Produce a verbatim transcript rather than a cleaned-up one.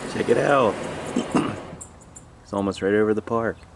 Check it out. It's almost right over the park.